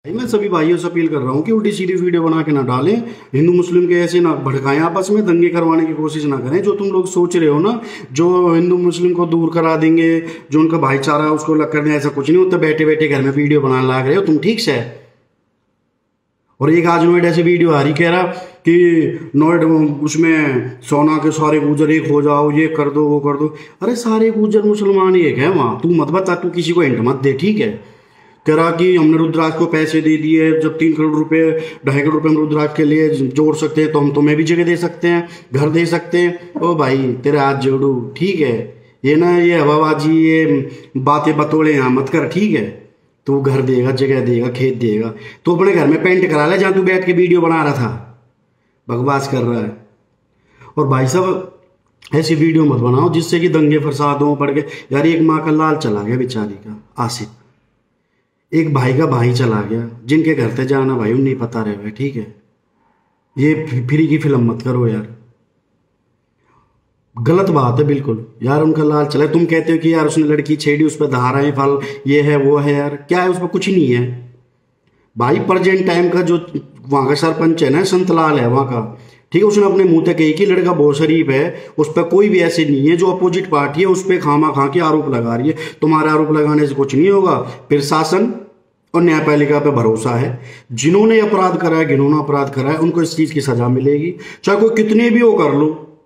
मैं सभी भाइयों से अपील कर रहा हूँ कि उल्टी सीधी वीडियो बना के ना डालें। हिंदू मुस्लिम के ऐसे ना भड़काएं, आपस में दंगे करवाने की कोशिश ना करें। जो तुम लोग सोच रहे हो ना, जो हिंदू मुस्लिम को दूर करा देंगे, जो उनका भाईचारा है उसको अलग कर दें, ऐसा कुछ नहीं होता। बैठे बैठे घर में वीडियो बनाने लग रहे हो तुम, ठीक से। और एक आज नोएडा से वीडियो आ रही, कह रहा कि नोएडा उसमें सोना के सारे गुजर एक हो जाओ, ये कर दो वो कर दो। अरे सारे गुजर मुसलमान एक है वहाँ, तू मत बता, तू किसी को हिंट मत दे, ठीक है। कह रहा कि हमने रुद्राक्ष को पैसे दे दिए, जब 3 करोड़ रुपए 2.5 करोड़ रुपए हम रुद्राक्ष के लिए जोड़ सकते हैं तो हम तुम्हें भी जगह दे सकते हैं, घर दे सकते हैं। ओ भाई तेरे हाथ जोड़ू, ठीक है। ये ना ये हवाबाजी, ये बातें बतौड़े यहाँ मत कर, ठीक है। तू घर देगा, जगह देगा, खेत देगा, तो अपने घर में पेंट करा ले जहाँ तू बैठ के वीडियो बना रहा था। बकवास कर रहा है। और भाई साहब ऐसी वीडियो मत बनाओ जिससे कि दंगे फसाद हो पड़ गए। यार एक माँ का लाल चला गया बेचारी का, आसिफ, एक भाई का भाई चला गया, जिनके घर से जाना भाई उन्हें पता रहे, ठीक है। ये फ्री की फिल्म मत करो यार, गलत बात है बिल्कुल। यार उनका लाल चला, तुम कहते हो कि यार उसने लड़की छेड़ी, उस पर धाराएं फल ये है वो है। यार क्या है उस पर, कुछ नहीं है भाई। प्रेजेंट टाइम का जो वहाँ का सरपंच है ना, संतलाल है वहाँ का, ठीक है, उसने अपने मुंह तक कही कि लड़का बहुत शरीफ है, उस पर कोई भी ऐसे नहीं है। जो अपोजिट पार्टी है उस पर खामा खा के आरोप लगा रही है। तुम्हारे आरोप लगाने से कुछ नहीं होगा। प्रशासन और न्यायपालिका पे भरोसा है। जिन्होंने अपराध करा है, जिन्होंने अपराध करा है, उनको इस चीज की सजा मिलेगी, चाहे कोई कितने भी हो कर लो।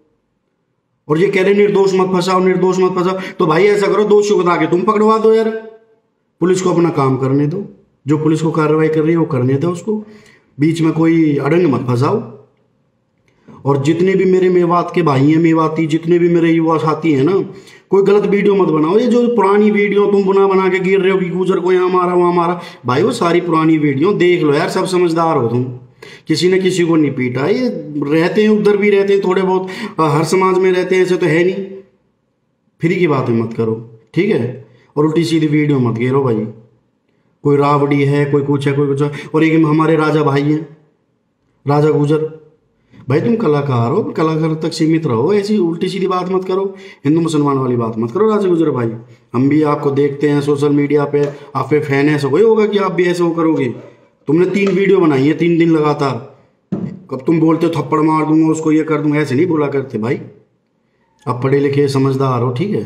और ये कह रहे निर्दोष मत फंसाओ, निर्दोष मत फंसाओ, तो भाई ऐसा करो, दोषियों को आके तुम पकड़वा दो यार। पुलिस को अपना काम करने दो, जो पुलिस को कार्रवाई कर रही है वो करने दो उसको, बीच में कोई अड़ंग मत फंसाओ। और जितने भी मेरे मेवात के भाई हैं, मेवाती, जितने भी मेरे युवा साथी हैं ना, कोई गलत वीडियो मत बनाओ। ये जो पुरानी वीडियो तुम बना के गिर रहे हो कि गुजर को यहाँ मारा वहाँ मारा, भाई वो सारी पुरानी वीडियो देख लो यार। सब समझदार हो तुम, किसी ने किसी को नहीं पीटा। ये रहते हैं उधर भी रहते हैं थोड़े बहुत, हर समाज में रहते हैं, ऐसे तो है नहीं। फ्री की बातें मत करो, ठीक है। और उल्टी सीधी वीडियो मत घेरो भाई। कोई रावड़ी है, कोई कुछ है, कोई कुछ है। और एक हमारे राजा भाई हैं, राजा गुजर भाई, तुम कलाकार हो, कलाकार तक सीमित रहो। ऐसी उल्टी सीधी बात मत करो, हिंदू मुसलमान वाली बात मत करो। राजा गुजर भाई, हम भी आपको देखते हैं सोशल मीडिया पे, आप पे फैन है, ऐसा कोई होगा कि आप भी ऐसे वो करोगे। तुमने 3 वीडियो बनाई है 3 दिन लगातार, कब तुम बोलते हो थप्पड़ मार दूंगा उसको, ये कर दूंगा, ऐसे नहीं बोला करते भाई। आप पढ़े लिखे समझदार हो, ठीक है।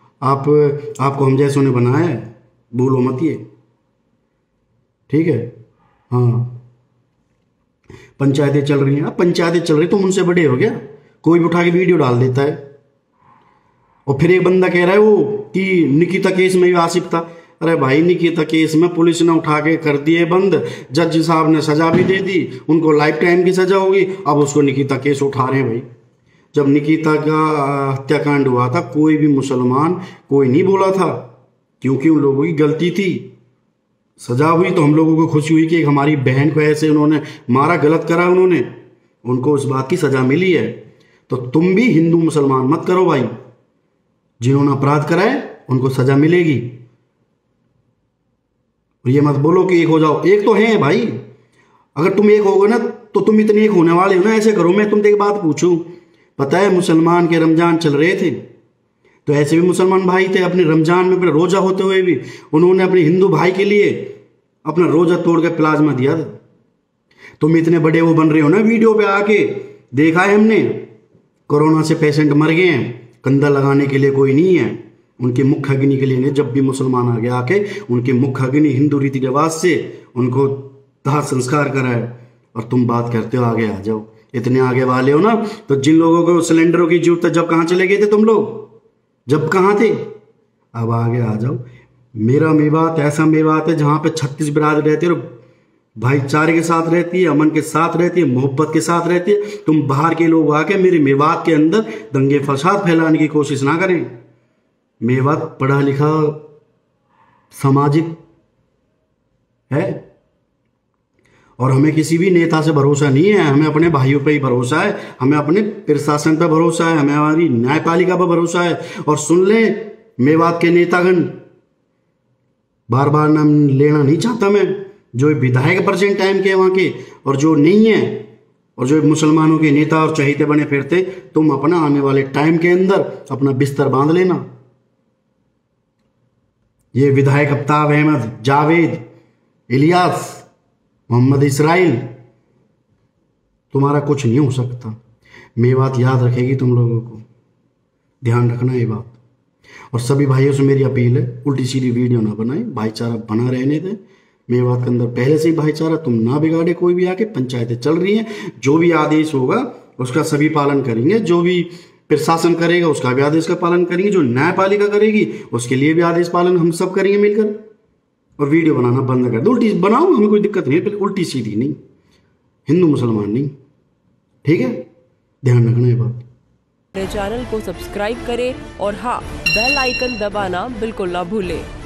आपको हम जैसों ने बनाया है, भूलो मत ये, ठीक है। हाँ, पंचायतें चल रही हैं, अब पंचायतें चल रही, तुम उनसे बड़े हो गया। कोई भी उठा के वीडियो डाल देता है। और फिर एक बंदा कह रहा है वो कि निकिता केस में भी आसिफ था। अरे भाई निकिता केस में पुलिस ने उठा के कर दिए बंद, जज साहब ने सजा भी दे दी, उनको लाइफ टाइम की सजा होगी। अब उसको निकिता केस उठा रहे हैं भाई। जब निकिता का हत्याकांड हुआ था, कोई भी मुसलमान कोई नहीं बोला था, क्योंकि उन लोगों की गलती थी। सजा हुई तो हम लोगों को खुशी हुई कि एक हमारी बहन को ऐसे उन्होंने मारा, गलत करा उन्होंने, उनको उस बात की सजा मिली है। तो तुम भी हिंदू मुसलमान मत करो भाई, जिन्होंने अपराध करा है उनको सजा मिलेगी। और ये मत बोलो कि एक हो जाओ, एक तो है भाई। अगर तुम एक होगे ना तो तुम इतने एक होने वाले हो ना। ऐसे करो, मैं तुमसे एक बात पूछूं, पता है मुसलमान के रमजान चल रहे थे, तो ऐसे भी मुसलमान भाई थे, अपने रमजान में अपने रोजा होते हुए भी उन्होंने अपने हिंदू भाई के लिए अपना रोजा तोड़ के प्लाज्मा दिया था। तुम इतने बड़े वो बन रहे हो ना, वीडियो पे आके देखा है हमने, कोरोना से पेशेंट मर गए हैं, कंधा लगाने के लिए कोई नहीं है, उनके मुख अग्नि के लिए नहीं। जब भी मुसलमान आगे आके उनके मुख अग्नि हिंदू रीति रिवाज से उनको दाह संस्कार कराए, और तुम बात करते हो आगे आ जाओ। इतने आगे वाले हो ना, तो जिन लोगों को सिलेंडरों की जरूरत है, जब कहाँ चले गए थे तुम लोग, जब कहाँ थे, अब आगे आ जाओ। मेरा मेवात ऐसा मेवात है जहाँ पे 36 बिरादरी रहती है, और भाईचारे के साथ रहती है, अमन के साथ रहती है, मोहब्बत के साथ रहती है। तुम बाहर के लोग आके मेरे मेवात के अंदर दंगे फसाद फैलाने की कोशिश ना करें। मेवात पढ़ा लिखा सामाजिक है, और हमें किसी भी नेता से भरोसा नहीं है। हमें अपने भाइयों पे ही भरोसा है, हमें अपने प्रशासन पे भरोसा है, हमें हमारी न्यायपालिका पर भरोसा है। और सुन ले मेवात के नेतागण, बार बार नाम लेना नहीं चाहता मैं, जो विधायक प्रेजेंट टाइम के वहाँ के और जो नहीं है, और जो मुसलमानों के नेता और चहेते बने फिरते, तुम अपना आने वाले टाइम के अंदर अपना बिस्तर बांध लेना। ये विधायक आफ्ताब अहमद, जावेद, इलियास, मोहम्मद इसराइल, तुम्हारा कुछ नहीं हो सकता। मेरी बात याद रखेगी तुम लोगों को, ध्यान रखना ये बात। और सभी भाइयों से मेरी अपील है, उल्टी सीधी वीडियो ना बनाए, भाईचारा बना रहने दे। मेरी बात के अंदर पहले से ही भाईचारा तुम ना बिगाड़े कोई भी आके। पंचायतें चल रही हैं, जो भी आदेश होगा उसका सभी पालन करेंगे, जो भी प्रशासन करेगा उसका भी आदेश का पालन करेंगे, जो न्यायपालिका करेगी उसके लिए भी आदेश पालन हम सब करेंगे मिलकर। और वीडियो बनाना बंद कर दो, उल्टी बनाओ, हमें कोई दिक्कत नहीं है, उल्टी सीधी नहीं, हिंदू मुसलमान नहीं, ठीक है, ध्यान रखना ये बात। मेरे चैनल को सब्सक्राइब करें और हाँ, बेल आइकन दबाना बिल्कुल ना भूलें।